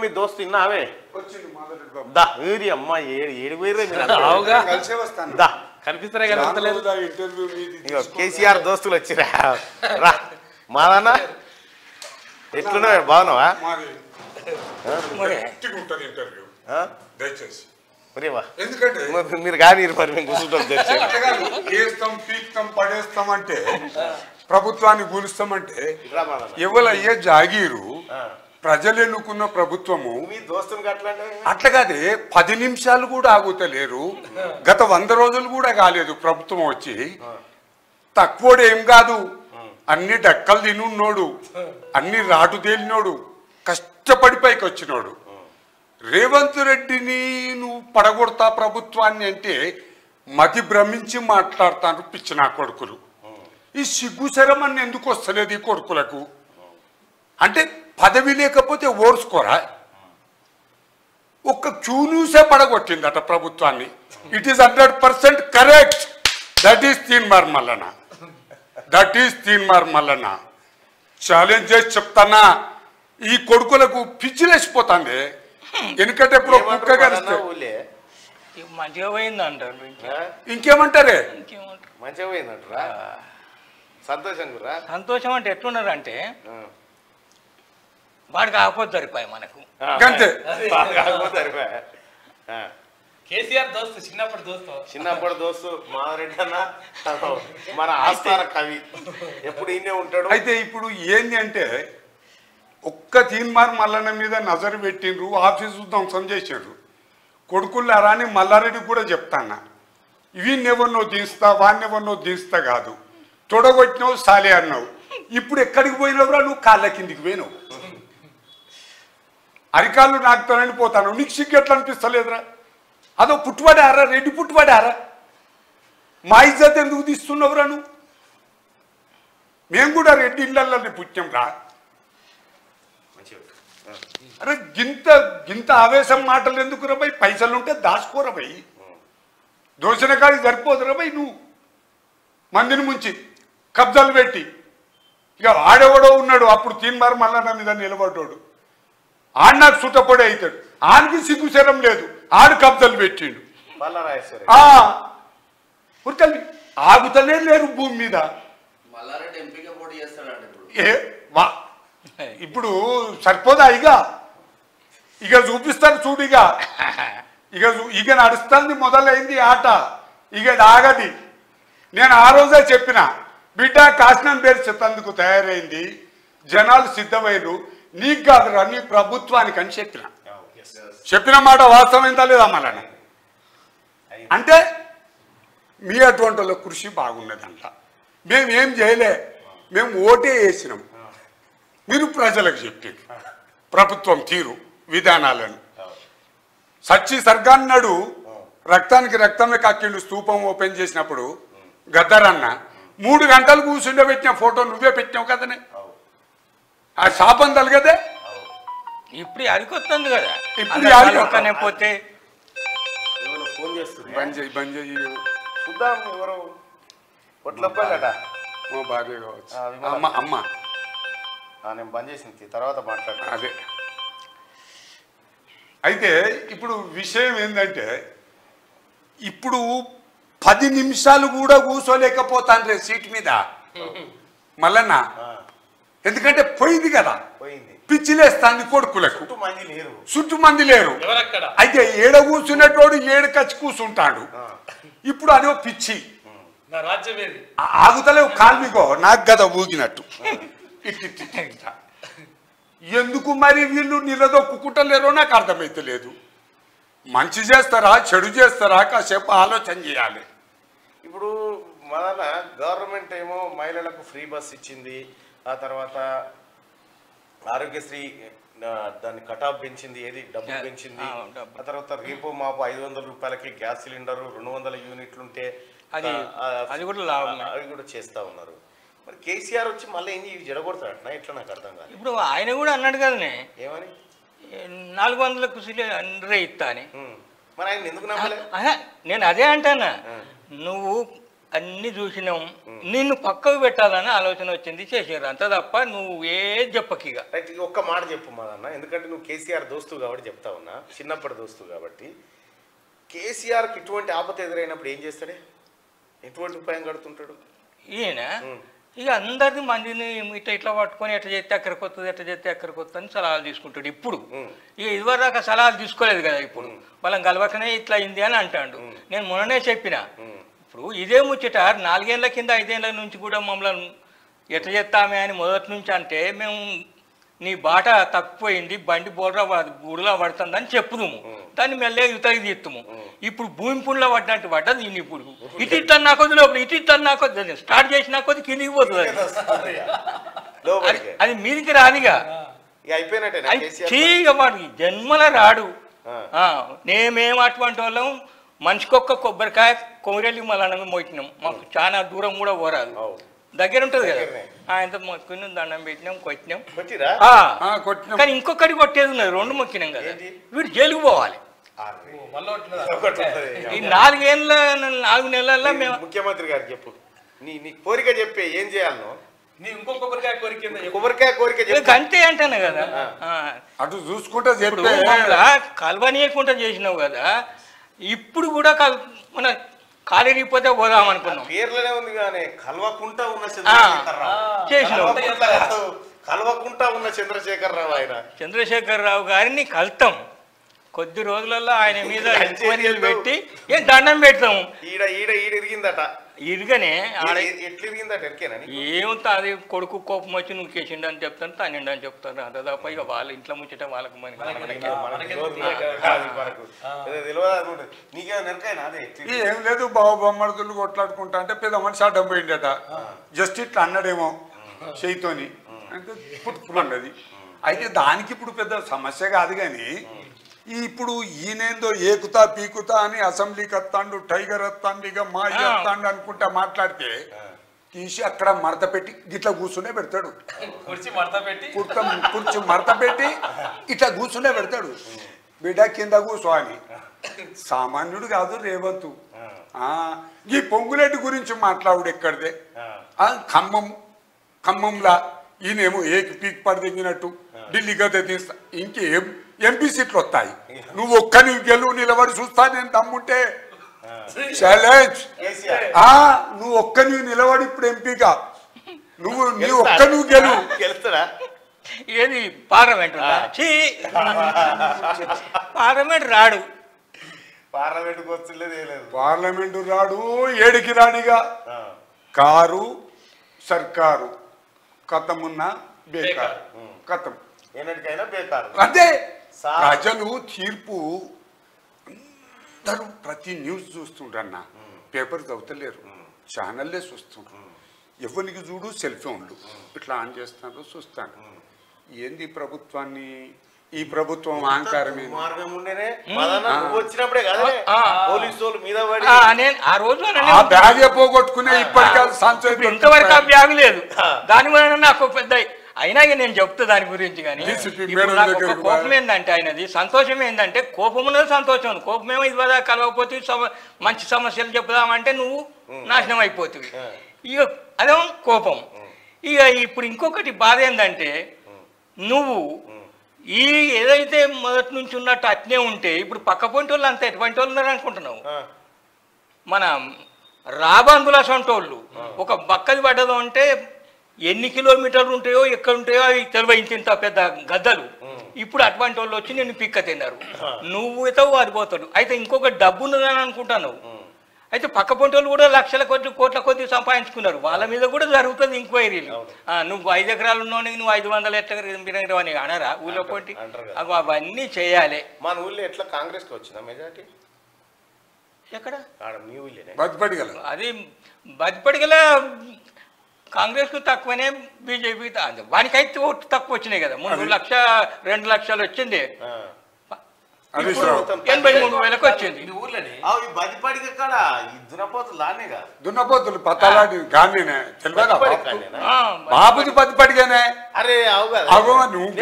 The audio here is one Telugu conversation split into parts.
మీ దోస్తు ఇన్నావే దా ఊరి అమ్మ ఏడు దా కనిపిస్తారే కనిపిస్తలేదు ఇగో కేసీఆర్ దోస్తులు వచ్చిరా రా మాదన్నా ఎట్లున్నావే బాగున్నావా దయచేసి ఎందుకంటే మీరు కానీ మరి మేము కూర్చుంటాం వేస్తాం పీక్తాం పడేస్తాం అంటే ప్రభుత్వాన్ని కూలుస్తామంటే ఎవరయ్యే జాగీరు ప్రజలు ఎన్నుకున్న ప్రభుత్వము అట్లా కాదే 10 నిమిషాలు కూడా ఆగుతలేరు గత 100 రోజులు కూడా కాలేదు ప్రభుత్వం వచ్చి తక్కువడు ఏం కాదు అన్ని డక్కలు తినున్నోడు అన్ని రాటు తేలినోడు కష్టపడి పైకి వచ్చినోడు రేవంత్ రెడ్డిని నువ్వు పడగొడతా ప్రభుత్వాన్ని అంటే మతి భ్రమించి మాట్లాడతాను పిచ్చి నా కొడుకులు ఈ సిగ్గుశరం అని ఎందుకు వస్తలేదు ఈ కొడుకులకు అంటే పదవి లేకపోతే ఓర్చుకోరా ఒక్క క్యూన్యూసే పడగొట్టిందట ప్రభుత్వాన్ని it is 100% correct that is Teenmar Mallanna challenge చేసి చెప్తానా ఈ కొడుకులకు పిచ్చిలేసిపోతాంది ఎందుకంటే ఇప్పుడు కుక్క కరిస్తే మంచిగా పోయింది అంటారు ఇంకేమంటారే మంచిగా పోయిందంటారా సంతోషం అంటే ఎట్లున్నారు అంటే వాడు కాకపోతే సరిపోయి మనకు అంతే కేసీఆర్ దోస్తు చిన్నప్పటి దోస్తు మాధవరెడ్డి అన్న మన ఆస్థాన కవి ఎప్పుడు ఈయనే ఉంటాడు అయితే ఇప్పుడు ఏంది అంటే ఒక్క తీన్మార్ మల్లన్న మీద నజరు పెట్టిండ్రు ఆఫీసు ధ్వంసం చేసిండ్రు కొడుకుల్లారా అని మల్లారెడ్డి కూడా చెప్తాన్నా వీన్నెవరినో దించుతా వాన్నెవరినో దించుతా కాదు తొడగొట్టినావు సాలే అన్నావు ఇప్పుడు ఎక్కడికి పోయినవురా నువ్వు కాళ్ళ కిందికి పోయినావు అరికాళ్ళు నాకుతానని పోతాను నీకు సిగ్గు ఎట్లా అనిపిస్తలేదురా అదో పుట్టుబడారా రెడ్డి పుట్టుబడారా మా ఇజ్జత్ ఎందుకు తీస్తున్నావురా నువ్వు మేము కూడా రెడ్డి ఇళ్ళల్లోనే పుట్టాం రా అరే గింత ఆవేశం మాటలు ఎందుకు రా భయ్ పైసలుంటే దాచుకోరా భయ్ దోషణ కాడికి సరిపోదురా భయ్ నువ్వు మందిని ముంచి కబ్జాలు పెట్టి ఇక ఆడెవడో ఉన్నాడు అప్పుడు తీన్మార్ మల్లన్న మీద నిలబడ్డాడు ఆడు నాకు సుట్టపొడి అవుతాడు ఆడికి సిగ్గుశరం లేదు ఆడు కబ్జాలు పెట్టిండు ఉరకల్లి ఆగుతలే లేరు భూమి మీద ఇప్పుడు సరిపోదా ఇక చూపిస్తాను చూడు ఇక నడుస్తుంది మొదలైంది ఆట ఇక ఆగది నేను ఆ రోజే చెప్పిన బిడ్డ కాశనం పేరు చెత్తందుకు తయారైంది జనాలు సిద్ధమైరు నీకు కాదురా నీ ప్రభుత్వానికి అని చెప్పిన మాట వాస్తవమైందా లేదా మళ్ళీ అంటే మీ అటువంటి వాళ్ళ కృషి బాగున్నదంట మేమేం చేయలే మేము ఓటే వేసినాం మీరు ప్రజలకు చెప్పారు ప్రభుత్వం తీరు విధానాలను సచ్చి సర్గాన్నాడు రక్తానికి రక్తమే కక్కిండు స్తూపం ఓపెన్ చేసినప్పుడు గద్దరన్న 3 గంటలు కూర్చుండే పెట్టిన ఫోటో నువ్వే పెట్టినావు కదనే ఆ శాపం తలగదే ఇప్పుడు అరికొస్తుంది కదా ఇప్పుడు పోతే ఫోన్ చేస్తుంది బంద్ చేయి చూద్దాం ఎవరు కొట్లప్పట మా భార్య కావచ్చు అమ్మ నేను బంద్ చేసింది తర్వాత మాట్లాడతా అదే అయితే ఇప్పుడు విషయం ఏంటంటే ఇప్పుడు 10 నిమిషాలు కూడా కూర్చోలేకపోతాను రే సీట్ మీద మల్లన్న ఎందుకంటే పోయింది కదా పిచ్చిలేస్తాంది కొడుకులకు చుట్టూ మంది లేరు అయితే ఏడ కూర్చునేటోడు ఏడుకచ్చి కూర్చుంటాడు ఇప్పుడు అదో పిచ్చి ఆగుతలేవు కాల్మిగో నాకు కదా ఊగినట్టు ఎందుకు మరి వీళ్ళు నిలదొక్కుంటలేరో నాకు అర్థమైతలేదు మంచి చేస్తారా చెడు చేస్తారా కాసేపు ఆలోచన చేయాలి ఇప్పుడు మన గవర్నమెంట్ ఏమో మహిళలకు ఫ్రీ బస్ ఇచ్చింది ఆ తర్వాత ఆరోగ్యశ్రీ దాన్ని కటాఫ్ పెంచింది ఏది డబ్బులు పెంచింది ఆ తర్వాత రేపు మాపు 500 రూపాయలకి గ్యాస్ సిలిండర్ 200 యూనిట్లు ఉంటే అది కూడా చేస్తా ఉన్నారు మరి కేసీఆర్ వచ్చి మళ్ళీ ఏంది ఇవి జడగొడతాడట ఎట్లా నాకు అర్థం కాదు ఇప్పుడు ఆయన కూడా అన్నాడు కదనే ఏమని 400కు సిలిండర్ ఇస్తా అని మరి ఆయన ఎందుకు నమ్మలే నేను అదే అంటానా నువ్వు అన్ని చూసినాం, నిన్ను పక్కకు పెట్టాలని ఆలోచన వచ్చింది, చేసారు అంత తప్ప నువ్వు చెప్పకిగా. రైట్, ఒక్క మాట చెప్పు మా అన్న, ఎందుకంటే నువ్వు కేసీఆర్ దోస్తు కాబట్టి చెప్తా ఉన్నా, చిన్నప్పటి దోస్తు కాబట్టి. కేసీఆర్కి ఇటువంటి ఆపద ఎదురైనప్పుడు ఏం చేస్తాడే, ఎటువంటి ఉపాయం కడుతుంటాడు ఈయన? ఇక అందరినీ మందిని ఇట్లా పట్టుకొని ఎట్లా చేస్తే అక్కడికి వస్తుంది, ఎట్లా చేస్తే అక్కడికి వస్తుంది అని సలహాలు తీసుకుంటాడు. ఇప్పుడు ఇక ఇదివరకు సలహాలు తీసుకోలేదు కదా, ఇప్పుడు వాళ్ళని కలవకనే ఇట్లా అయింది అని అంటాడు. నేను మొన్ననే చెప్పిన, ఇప్పుడు ఇదే ముచ్చట 4 ఏళ్ల కింద 5 ఏళ్ల నుంచి కూడా మమ్మల్ని ఎట్లా చేస్తామే అని మొదటి నుంచి అంటే మేము నీ బాట తప్పిపోయింది, బండి గుడిలో పడుతుందని చెప్పుదాము, దాన్ని మెల్లగా యుతకి తీస్తాము. ఇప్పుడు భూమి పుండ్లో పడ్డట్టు పడ్డది దీన్ని. ఇప్పుడు ఇటు నా కొద్ది లోపల ఇటు నా కొద్ది స్టార్ట్ చేసినా కొద్ది కిందికి పోతుంది, అది మీదికి రాదిగా. వాడికి జన్మల రాడు. మేమేం అటువంటి వాళ్ళం, మనిషికొక్క కొబ్బరికాయ కొమరెల్లి మళ్ళీ మోయినాం, మాకు చాలా దూరం కూడా పోరాదు, దగ్గర ఉంటుంది కదా. ఆయనతో మొక్కున్నాం, దండం పెట్టినాం, కొట్టినాం. కానీ ఇంకొకటి కొట్టేది ఉన్నది, 2 మొక్కినాం కదా, వీడు జైలుకు పోవాలి. ఈ 4 నెలల్లో మేము ముఖ్యమంత్రి గారు చెప్పు, నీ కోరిక చెప్పే ఏం చేయాలను, కొబ్బరికాయ కోరిక అంతే అంటాను కదా. అటు చూసుకుంటే కలవనీయకుండా చేసినావు కదా, ఇప్పుడు కూడా మన కాలేకపోతే పోదాం అనుకున్నాం. పేర్లనే ఉంది కానీ కలవకుంటా ఉన్న చంద్రశేఖరరావు ఆయన చంద్రశేఖరరావు గారిని కలుతాం. కొద్ది రోజులలో ఆయన మీద ఎంక్వైరీలు పెట్టి దండం పెడతాము. ఇరిగిందట, ఇరుగనే ఎట్లా ఇరిగిందట ఎరికేనని ఏముంది, అది కొడుకు కోపం వచ్చి నువ్వు కేసిండు అని చెప్తాను, తనిండు అని చెప్తాను. అంత తప్ప ఇక వాళ్ళ ఇంట్లో ముచ్చట వాళ్ళకు ఏం లేదు. బాబు బొమ్మడుతులు కొట్లాడుకుంటా అంటే పెద్ద మనిషి అడ్డం పోయిండట, జస్ట్ ఇట్లా అన్నాడేమో చేయితోని, అంటే పుట్టుకున్నది. అయితే దానికి ఇప్పుడు పెద్ద సమస్య కాదు. కానీ ఇప్పుడు ఈయనేందో ఏకుతా పీకుతా అని అసెంబ్లీకి వస్తాడు, టైగర్ వస్తాడు, ఇక మాజీ వస్తాడు అనుకుంటా మాట్లాడితే తీసి అక్కడ మడత పెట్టి ఇట్లా కూర్చునే పెడతాడు, కుర్చీ మడత పెట్టి ఇట్లా కూర్చునే పెడతాడు. బిడ్డ కింద కూర్చో అని. సామాన్యుడు కాదు రేవంతు. ఈ పొంగులేటి గురించి మాట్లాడు ఎక్కడిదే, ఖమ్మంలా ఈయనేమో ఏకి పీక్ పడదెంగినట్టు ఢిల్లీ గదే తీస్తా, ఇంకేం ఎంపీ సీట్లు వస్తాయి, నువ్వు ఒక్కని గెలువు నిలబడి చూస్తా, నేను దమ్ముంటే ఛాలెంజ్. నువ్వు ఒక్కని నిలబడి ఇప్పుడు ఎంపీగా నీ ఒక్కను గెలుస్తాడా? ఏది పార్లమెంట్ పార్లమెంట్ రాడు, పార్లమెంటు రాడు, ఏడికి రాడిగా. కారు సర్కారు కథమున్న బేకారు, కథం ఏనాటికైనా బేకారు. అదే ప్రజలు తీర్పు. అందరూ ప్రతి న్యూస్ చూస్తుండ్రన్న, పేపర్ చదువుతలేరు, ఛానల్లే చూస్తుండ్రు. ఎవరికి చూడు సెల్ ఫోన్లు ఇట్లా ఆన్ చేస్తున్నారు, చూస్తాను. ఏంది ప్రభుత్వాన్ని, ఈ ప్రభుత్వం అహంకారం వచ్చినప్పుడే కదా పోలీసు మీద బ్యాగ్ పోగొట్టుకునే ఇప్పటికీ ఇంతవరకు ఆ బ్యాగ్ లేదు. దాని వలన నాకు పెద్ద అయినా నేను చెప్తా దాని గురించి. కానీ కోపం ఏంటంటే ఆయనది, సంతోషం ఏంటంటే కోపం ఉన్నది సంతోషం. కోపమేమో ఇది వల్ల కలవకపోతే మంచి సమస్యలు చెప్దామంటే నువ్వు నాశనం అయిపోతుంది. ఇక అదేమో కోపం. ఇక ఇప్పుడు ఇంకొకటి బాధ ఏంటంటే, నువ్వు ఈ ఏదైతే మొదటి నుంచి ఉన్నట్టు అట్నే ఉంటే ఇప్పుడు పక్క పొంటి వాళ్ళు అంతా ఎటువంటి వాళ్ళు ఉన్నారు అనుకుంటున్నావు. మన రాబందుల సొంటోళ్ళు ఒక బక్కది పడ్డదు అంటే ఎన్ని కిలోమీటర్లు ఉంటాయో ఎక్కడ ఉంటాయో అవి తెలివ ఇంత పెద్ద గద్దలు. ఇప్పుడు అటువంటి వాళ్ళు వచ్చి నేను పిక్క తిన్నారు, నువ్వు అయితే వారి పోతాడు. అయితే ఇంకొక డబ్బు ఉన్నదని అనుకుంటున్నావు. అయితే పక్క పొంటి వాళ్ళు కూడా లక్షల కొద్ది కోట్ల కొద్ది సంపాదించుకున్నారు, వాళ్ళ మీద కూడా జరుగుతుంది ఎంక్వైరీలు. నువ్వు 5 ఎకరాలు ఉన్నావు, నువ్వు 500 ఎట్లా అని అనరా ఊళ్ళో పొంటి? అవన్నీ చేయాలి. మన ఊళ్ళో ఎట్లా కాంగ్రెస్ కి వచ్చిందా మెజార్టీ? ఎక్కడ? అది బతిపడిగల కాంగ్రెస్ కు తక్కువనే, బీజేపీ వానికైతే ఓట్లు తక్కువ వచ్చినాయి కదా. 3 లక్ష 2 లక్షలు వచ్చింది, 83,000 వచ్చింది. దున్నపోతులు పత్తాలాంటి గాంధీనే తెలియదా బాబుది బతిపడిగానే. అరే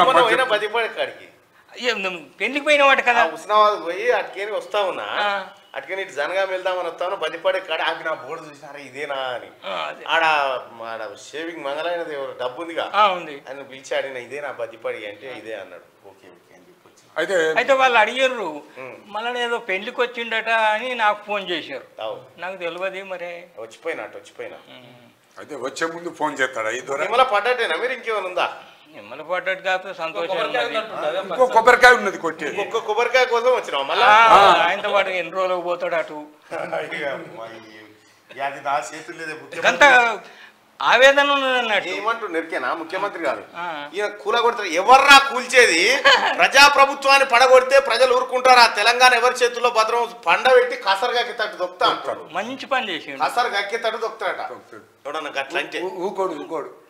పెళ్లికి పోయిన వాటి కదా, హుస్నాబాద్ పోయి అటుకేని వస్తా ఉన్నా, అటుకని ఇటు జనగాం వెళ్దామని వస్తాను బదిపడే కాడ ఆపి నా బోర్డు చూసినారా ఇదేనా అని అదే. ఆడ షేవింగ్ మంగళైనది ఎవరు ఉందిగా ఉంది. ఆయన పిలిచి అడిగిన ఇదే నా బదిపడి అంటే ఇదే అన్నాడు. ఓకే ఓకే అని చెప్పి వచ్చి అయితే వాళ్ళు అడిగారు మళ్ళీ ఏదో పెళ్లికి వచ్చిండట అని నాకు ఫోన్ చేశారు. నాకు తెలియదు మరి వచ్చిపోయినా అయితే వచ్చే ముందు ఫోన్ చేస్తాడా ఈ దూరం నిమ్మల పడ్డట్టేనా మీరు ఇంకేమైనా ఉందా? నిమ్మల పడ్డట్టు కాదు సంతోషం ఇంకో కొబ్బరికాయ ఉన్నది కొట్టేది ఒక్క కొబ్బరికాయ కోసం వచ్చినావు మళ్ళా ఆయనతో పాటు ఎన్ని రోజులకు పోతాడు అటు అది నా చేతులు లేదే అంత ఆవేదన ఉన్నదన్నట్టు. ఏమంటూ నెరికేనా ముఖ్యమంత్రి గారు ఈయన కూలగొడతారు. ఎవర్రా కూల్చేది? ప్రజాప్రభుత్వాన్ని పడగొడితే ప్రజలు ఊరుకుంటారా? తెలంగాణ ఎవరి చేతుల్లో భద్రం పండబెట్టి కసరుగా తట్టు దొక్కుతా అంటాడు. మంచి పని చేసి కసరు గక్కి తట్టు దొక్కుతాడట. ఎవడన్నా గట్లంటే ఊకోడు